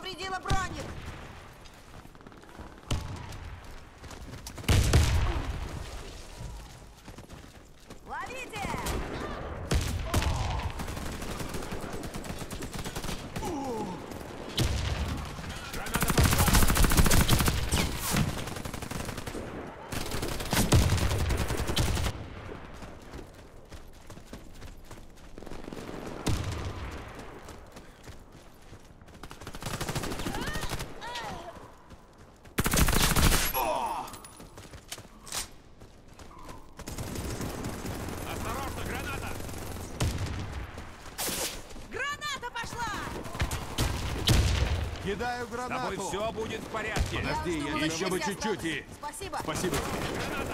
Повредила броник! Ловите! Кидаю гранату. С тобой все будет в порядке. Подожди, я еще бы чуть-чуть и... Спасибо. Спасибо тебе. Граната!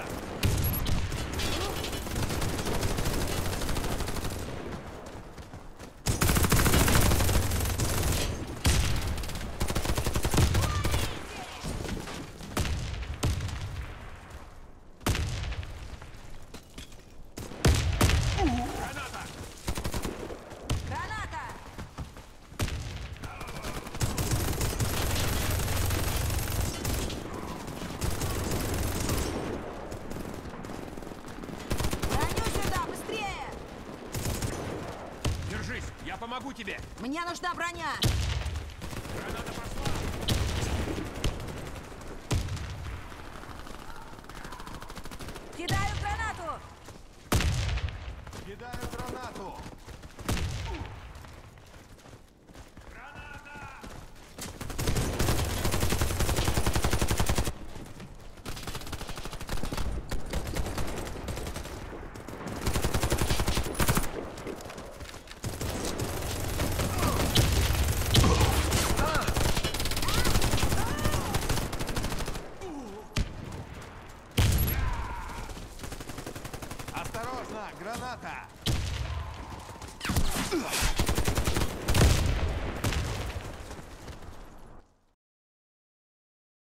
Граната! Броню сюда, быстрее! Держись, я помогу тебе. Мне нужна броня! Граната пошла. Кидаю гранату! Кидаю гранату. Осторожно, граната.